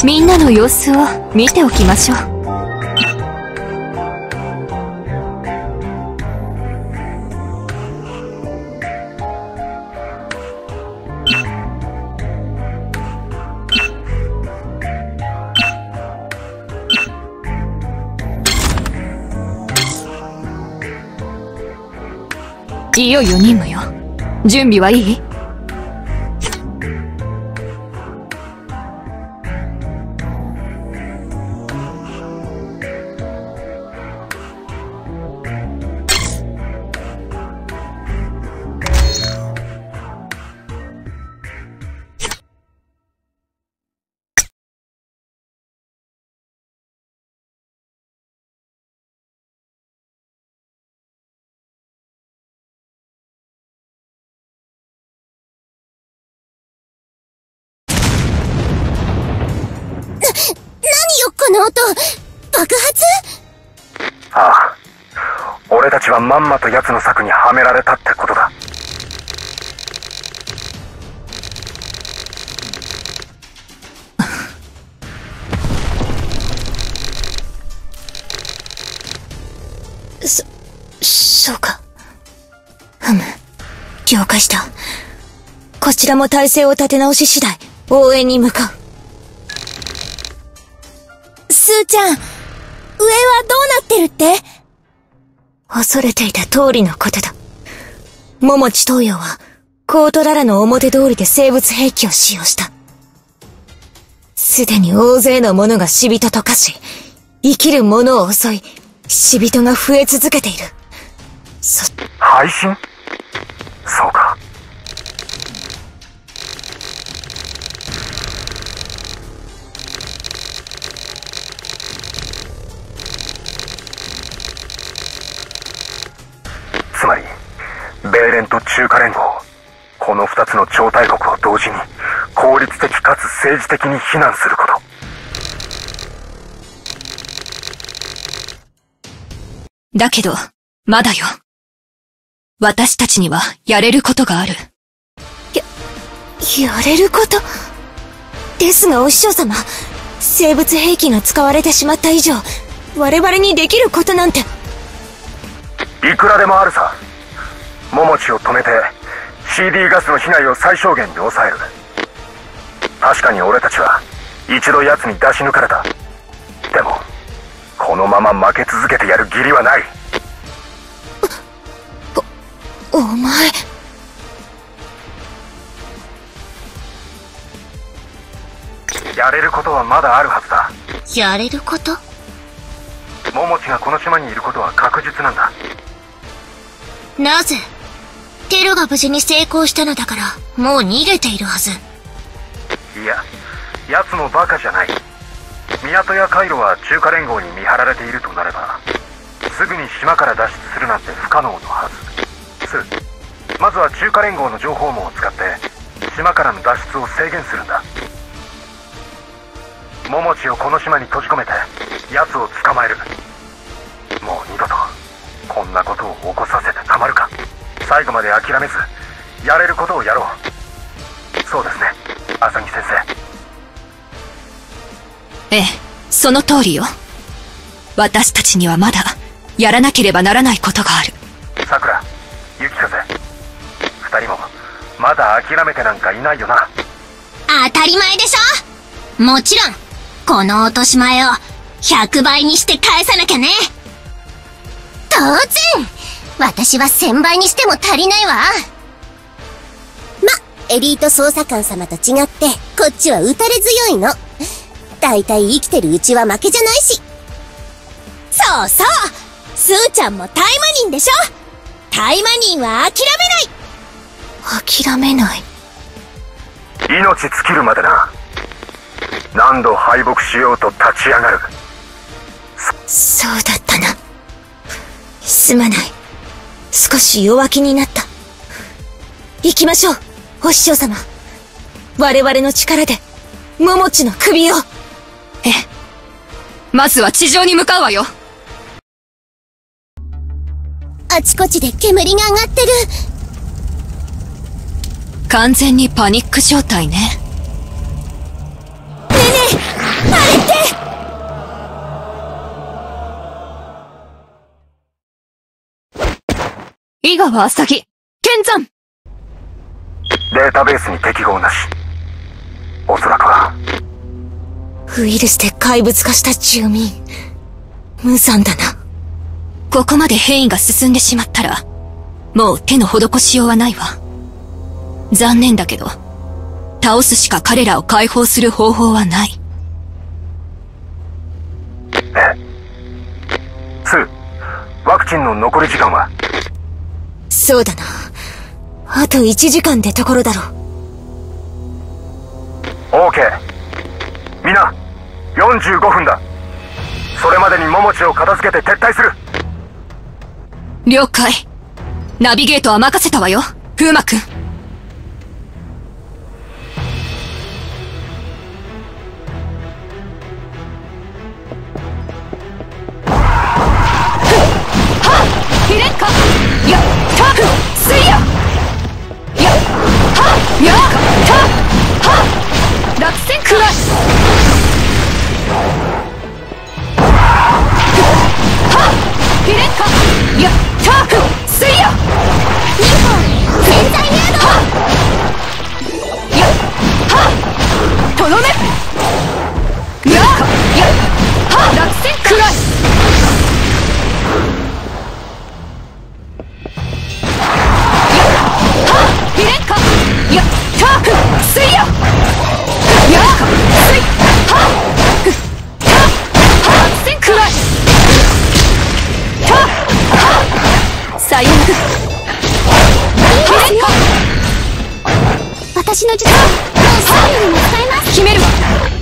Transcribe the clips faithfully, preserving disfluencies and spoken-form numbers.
みんなの様子を見ておきましょう。いよいよ任務よ。準備はいい？ この音、爆発？ ああ、俺たちはまんまと奴の策にはめられたってことだ。 そ、そうか。ふむ、了解した。こちらも体勢を立て直し次第、応援に向かう。スーちゃん、上はどうなってるって？恐れていた通りのことだ。桃地東洋は、コートララの表通りで生物兵器を使用した。すでに大勢の者が死人と化し、生きる者を襲い、死人が増え続けている。そ、 配信？そうか。つまり、ベーレンと中華連合、この二つの超大国を同時に効率的かつ政治的に非難すること。 だけど、まだよ。私たちにはやれることがある。 や、やれること？ですがお師匠様、生物兵器が使われてしまった以上、我々にできることなんて。 いくらでもあるさ。桃地を止めて シーディー ガスの被害を最小限に抑える。確かに俺たちは一度奴に出し抜かれた。でもこのまま負け続けてやる義理はない。 お、お前。 やれることはまだあるはずだ。 やれること？ 桃地がこの島にいることは確実なんだ。 なぜ？テロが無事に成功したのだから、もう逃げているはず。 いや、奴もバカじゃない。港や回路は中華連合に見張られているとなれば、すぐに島から脱出するなんて不可能のはず。す、まずは中華連合の情報網を使って島からの脱出を制限するんだ。桃地をこの島に閉じ込めて奴を捕まえる。もう二度とこんなことを起こさせてたまるか。最後まで諦めずやれることをやろう。そうですね、浅木先生。ええ、その通りよ。私たちにはまだやらなければならないことがある。 さくら、雪風、二人もまだ諦めてなんかいないよな。 当たり前でしょ。もちろんこの落とし前をひゃくばいにして返さなきゃね。当然、私はせんばいにしても足りないわ。ま、エリート捜査官様と違ってこっちは打たれ強いの。だいたい生きてるうちは負けじゃないし。そうそう、スーちゃんもタイマニンでしょ。タイマニンは諦めない。諦めない？ 命尽きるまでな。何度敗北しようと立ち上がる。 そ、そうだったな。すまない。少し弱気になった。行きましょう、お師匠様。我々の力で桃地の首を。 ええ、まずは地上に向かうわよ。 あちこちで煙が上がってる。 完全にパニック状態ね。 ねえねえ、 井川浅木、剣山。 データベースに適合なし。おそらくは。 ウイルスで怪物化した住民。無残だな。 ここまで変異が進んでしまったら、もう手の施しようはないわ。残念だけど、倒すしか彼らを解放する方法はない。 ええ。スー、ワクチンの残り時間は？ そうだな。あといちじかんってところだろう。 オーケー。みんな、よんじゅうごふんだ。それまでに桃地を片付けて撤退する。 了解。ナビゲートは任せたわよ、風磨君。ひれんかやったすいややはやったは落選くらいはひれんかやったすいやにほん潜在誘導やはとどめややは落選くらいひれんかやったすいややすいはたはせんくらいたはさよならひれんか私の術はもう左右にも使えます。 決めるわ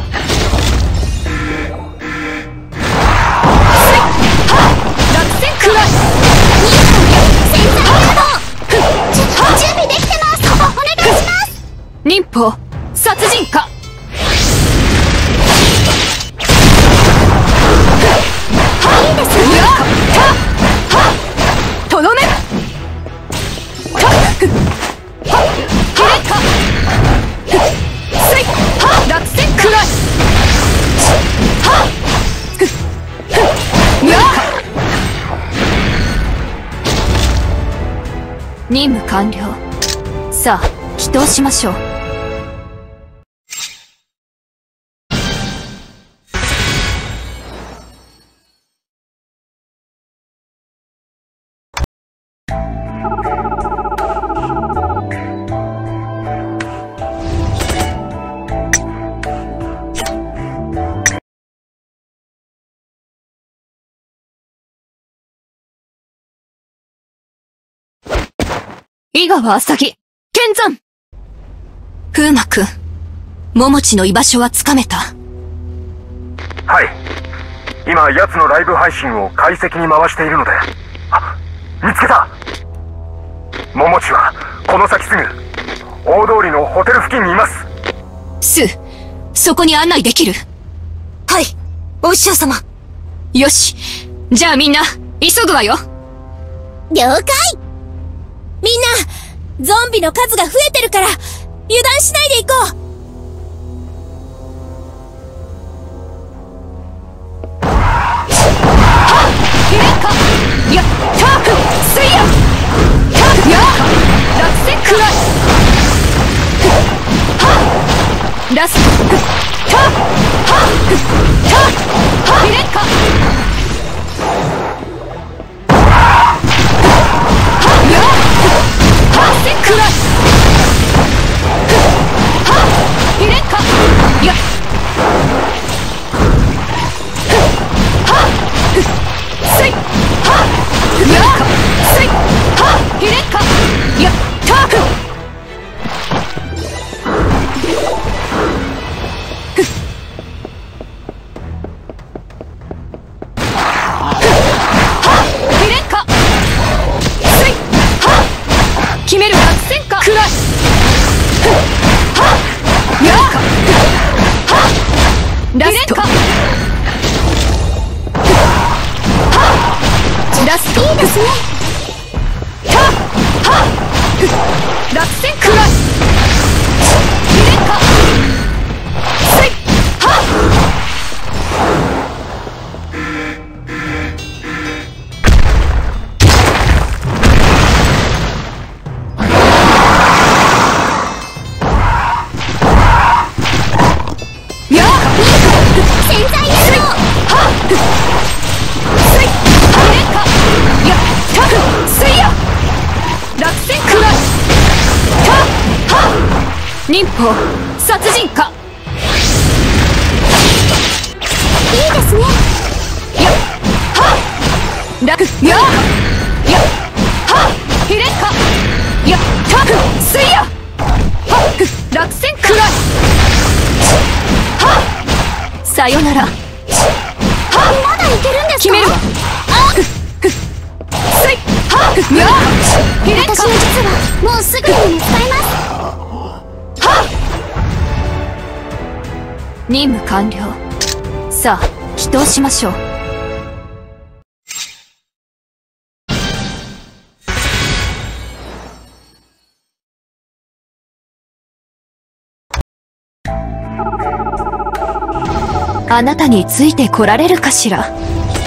すいは落選くらいにほん潜在誘導準備できてます。お願いします。 忍法殺人かいいですね。 やたはとどめたはひれんかすいは落選くらいはや任務完了。さあ、祈祷しましょう。井川浅木、剣山。風磨君、桃地の居場所はつかめた？ はい。今、奴のライブ配信を解析に回しているので。あ、見つけた。桃地は、この先すぐ、大通りのホテル付近にいます。 スー、そこに案内できる？ はい、お師匠様。 よし。じゃあみんな、急ぐわよ。 了解。みんな、ゾンビの数が増えてるから、油断しないで行こう。 ひれんかやったすいやたや落選くらいはラストたはたはひれんかはやはせんくらいはひれんかやすいはやすいはひれんかやったくはひれんかすいは決める落選かくらいはやはラストラストいいですね。たは落選くらいひれんかすいは忍法殺人か。 いいですね。 やっはっ楽やっやっはっひれんかやっかく水やはっく落選かはっさよならはっまだいけるんですか？ 決めるわ。あくく水はっくやっひれんか。 私の術はもうすぐにも使えます。 はっ任務完了。さあ祈祷しましょう。あなたについてこられるかしら。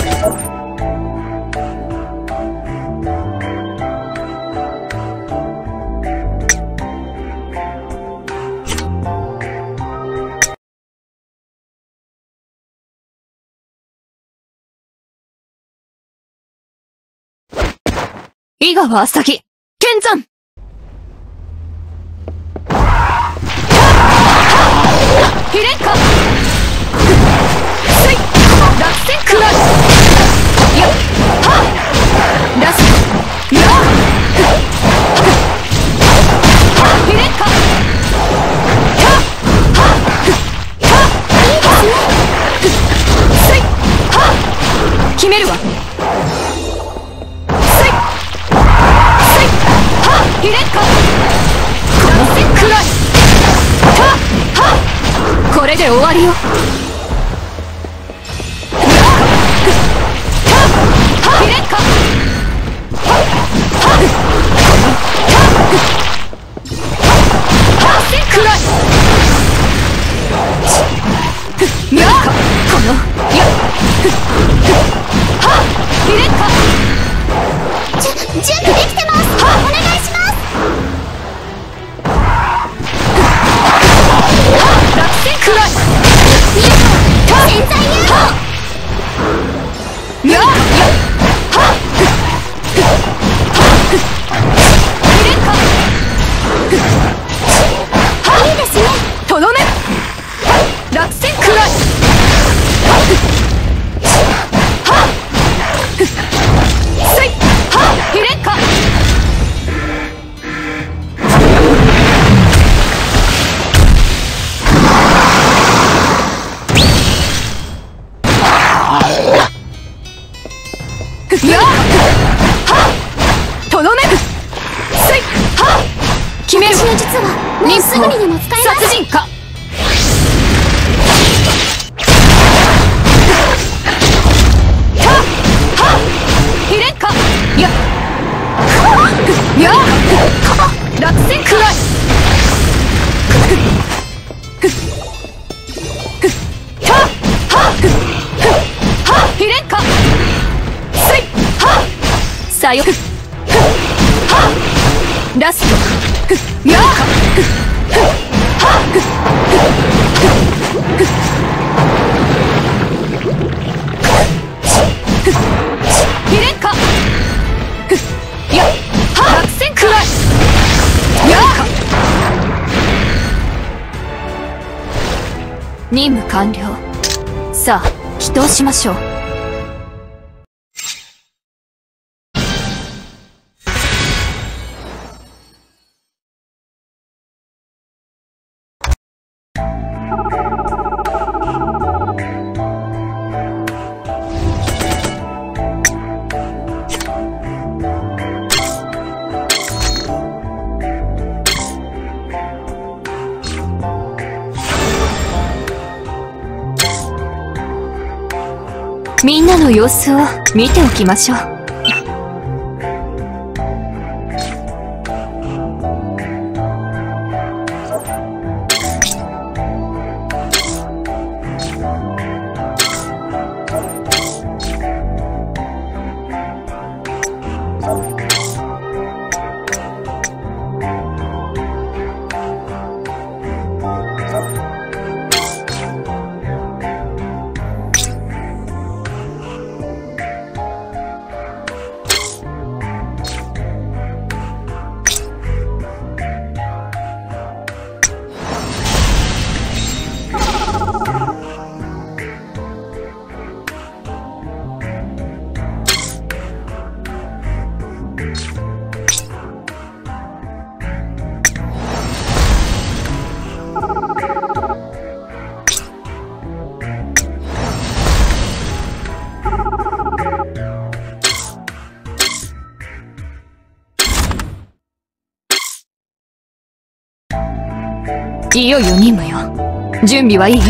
井川浅木、剣山。ひれんか。水、落選くらい。やっ、はっ、ラスト、やっ、ひれんか。やっ、はっ、はっ、いいですね。水、はっ、決めるわ。ひれんか落選くらい。はっはっこれで終わりよ。ひれんか落選くらい。やっこのやっはっひれんか。 じゅ準備できてます。お願いします。 落選くらい。 潜在誘導。 やっやっはっひれんか。 いいですね。 とどめ落選くらい。はっ水はっひれんか。やっはっとどめ水はっ決める。 私の術はもうすぐにでも使えます。 殺人か。はっはっひれんか。やっやっ落選くらい。はっはっはっひれんか。水はっさよはっラストやっはっひれんか。やっはっ落選くらい。やっ任務完了。さあ祈祷しましょう。みんなの様子を見ておきましょう。 いよいよ任務よ。準備はいい？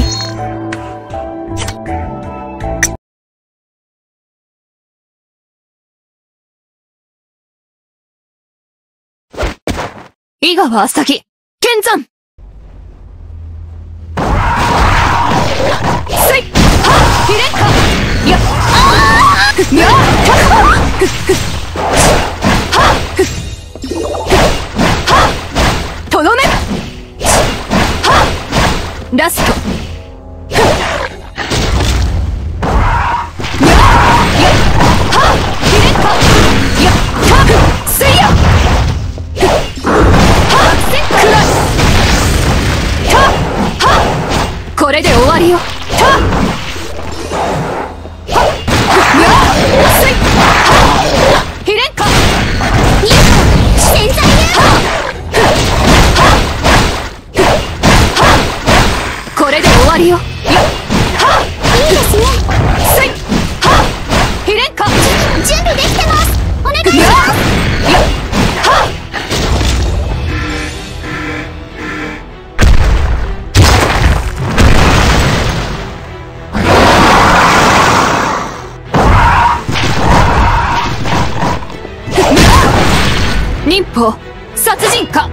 井川浅木、剣山。せい、はっ、ひれっか、や、あー、や、はっ、ふっふっ、はっ、ふっ、はっ、とどめ、はっ、ラスト、ふっ、や、や、はっ、ひれっか、や、はっ、せいや、ふっ、はっ、せっくらい、はっ、はっ、これで終わりよ。はっ、はっ、やっ、せい、はっ、ひれんか、に、潜在や、はっ、ふっ、はっ、ふっ、はっ、これで終わりよ。やっ、はっ、いいですね。せい、はっ、ひれんか、準備できてます。お願いします。やっ、はっ、忍法殺人家、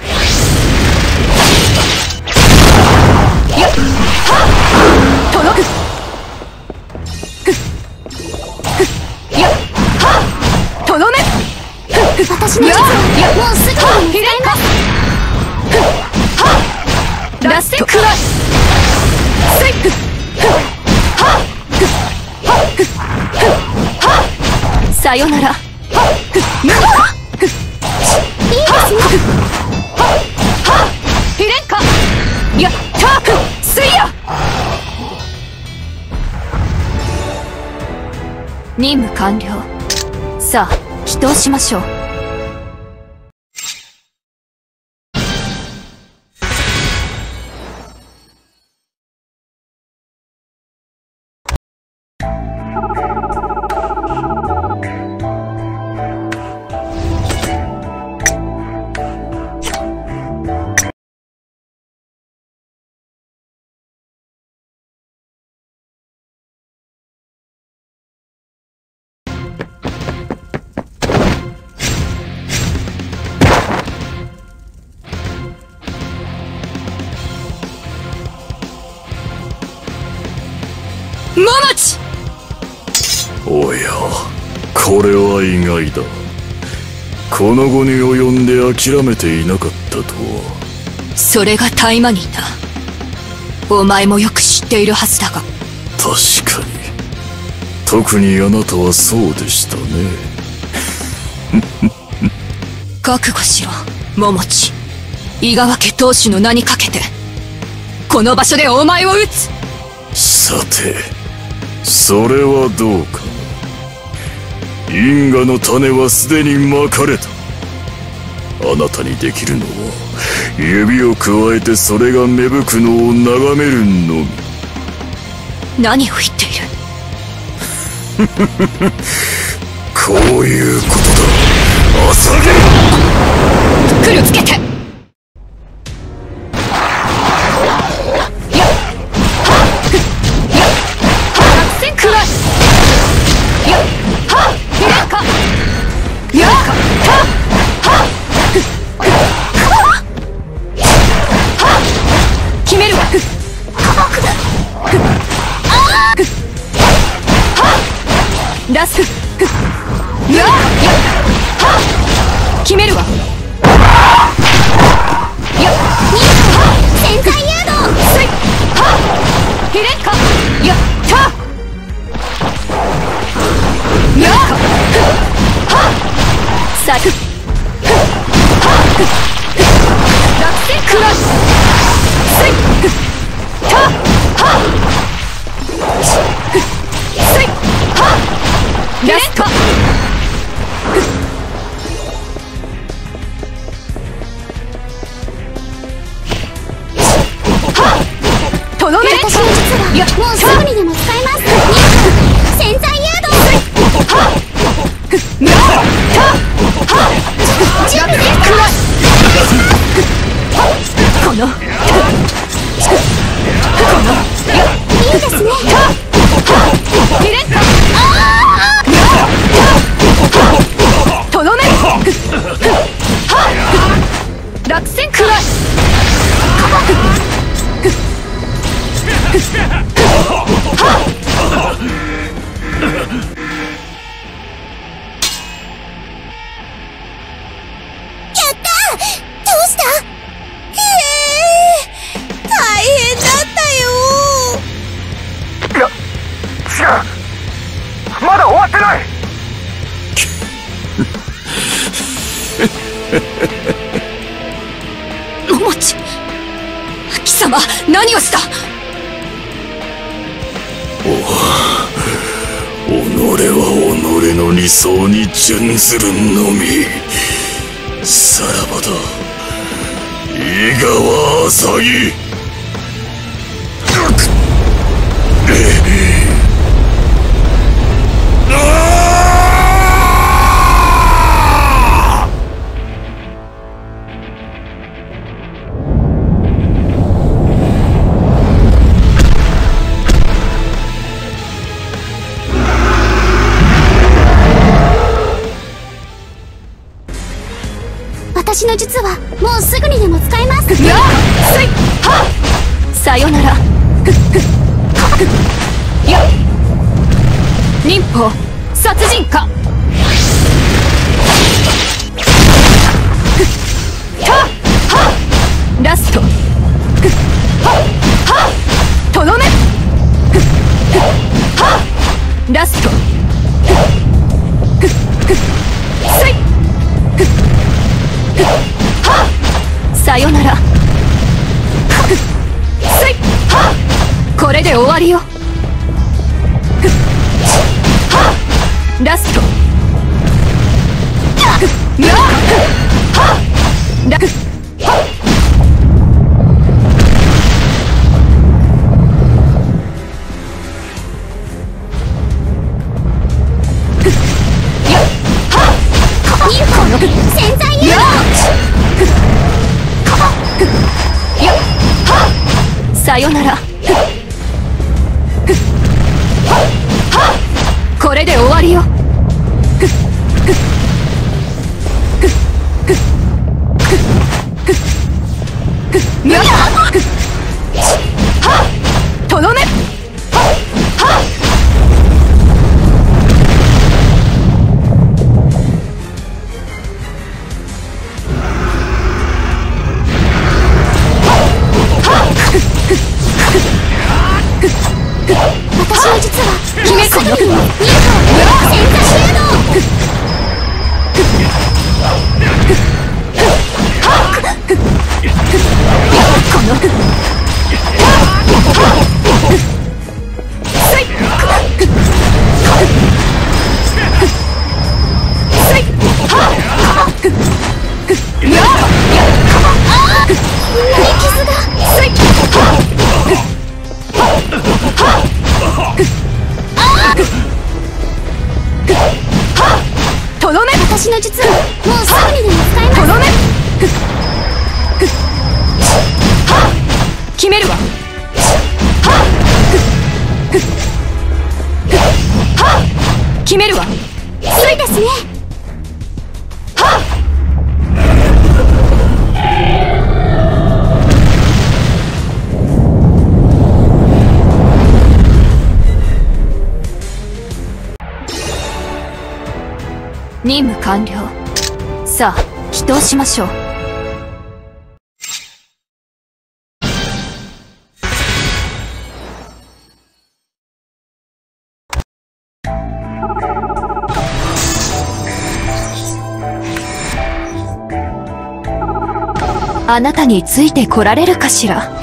やっ、はっ、届く、ふっ、ふっ、やっ、はっ、とどめ、ふっ、私の術をもうすぐにひれんか、ふっ、はっ、ラストくらい、せい、ふっ、ふっ、はっ、ふっ、はっ、ふっ、ふっ、はっ、さよなら、はっ、ふっ、やっ、ふっ、いいですね。はっ、はっ、ひれんか、やったく、すいや。任務完了。さあ、祈祷しましょう。モモチ！ おや、これは意外だ。この後に及んで諦めていなかったとは。 それがタイマニーだ。お前もよく知っているはずだが。 確かに。特にあなたはそうでしたね。 覚悟しろ、モモチ。伊賀家当主の名にかけてこの場所でお前を撃つ。 さて、それはどうかな。因果の種はすでにまかれた。あなたにできるのは指をくわえてそれが芽吹くのを眺めるのみ。 何を言っている。 こういうことだ、浅毛。 くるつけて。ラスク、やっ、はっ、決めるわ。やっ、に、はっ、潜在誘導、すい、はっ、ひれんか、やった、やっ、はっ、サク、はっ、落選クラッシュ、すい、た、はっ、すい、はっ、ラスト。はっ、とどめ。私の術はもうすぐにでも使えます。潜在誘導。はっ、やったはっ、準備できた。この桃地、貴様何をした？ 己は己の理想に準ずるのみ。さらばだ、井川浅木。 私の術はもうすぐにでも使えます。 やあ、すいはっ、さよなら。ふっふっふっ、やっ、忍法殺人か。ふっはっはっ、ラスト。ふっはっはっ、とどめ。ふっふっはっ、ラスト。ふっふっふっ、すいふっはっ、さよなら。ふっすいはっ、これで終わりよ。ふっはっ、ラスト。ふっやっはっ、ラふっはっ、ふっやっはっ、この潜在誘導。 やっはっ、さよなら。ふっふっはっはっ、これで終わりよ。ふっふっふっふっふっふっふっ、やっふっはっ、とどめ。はっはっ、 私の術は決めこのすぐにも忍法潜在誘導。 このすいすいはっ、やっあー、胸傷が。 すいとどめ。 私の術はもうすぐにでも使えます。 とどめ。はっ、決めるわ。はっはっ、決めるわ。 いいですね。 はっ、任務完了。さあ、祈祷しましょう。あなたについてこられるかしら。